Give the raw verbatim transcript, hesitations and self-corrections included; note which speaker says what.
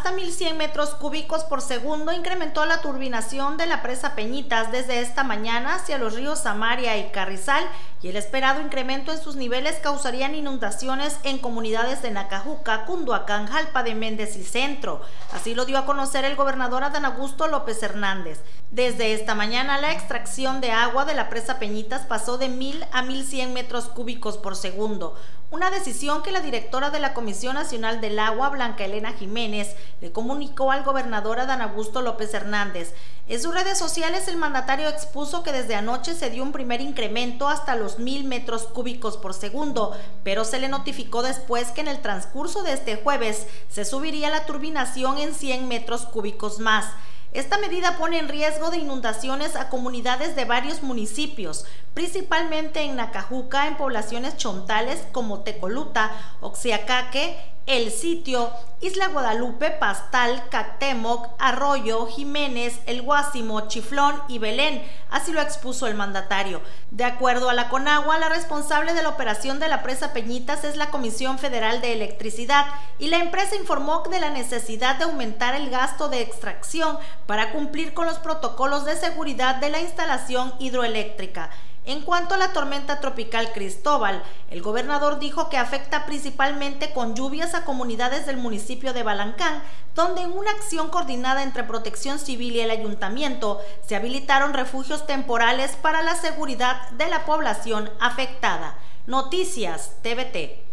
Speaker 1: hasta mil cien metros cúbicos por segundo incrementó la turbinación de la presa Peñitas desde esta mañana hacia los ríos Samaria y Carrizal, y el esperado incremento en sus niveles causarían inundaciones en comunidades de Nacajuca, Cunduacán, Jalpa de Méndez y Centro. Así lo dio a conocer el gobernador Adán Augusto López Hernández. Desde esta mañana la extracción de agua de la presa Peñitas pasó de mil a mil cien metros cúbicos por segundo, una decisión que la directora de la Comisión Nacional del Agua, Blanca Elena Jiménez, le comunicó al gobernador Adán Augusto López Hernández. En sus redes sociales el mandatario expuso que desde anoche se dio un primer incremento hasta los mil metros cúbicos por segundo, pero se le notificó después que en el transcurso de este jueves se subiría la turbinación en cien metros cúbicos más. Esta medida pone en riesgo de inundaciones a comunidades de varios municipios, principalmente en Nacajuca, en poblaciones chontales como Tecoluta, Oxiacaque, El Sitio, Isla Guadalupe, Pastal, Cactemoc, Arroyo, Jiménez, El Guásimo, Chiflón y Belén, así lo expuso el mandatario. De acuerdo a la Conagua, la responsable de la operación de la presa Peñitas es la Comisión Federal de Electricidad, y la empresa informó de la necesidad de aumentar el gasto de extracción para cumplir con los protocolos de seguridad de la instalación hidroeléctrica. En cuanto a la tormenta tropical Cristóbal, el gobernador dijo que afecta principalmente con lluvias a comunidades del municipio de Balancán, donde en una acción coordinada entre Protección Civil y el ayuntamiento se habilitaron refugios temporales para la seguridad de la población afectada. Noticias T V T.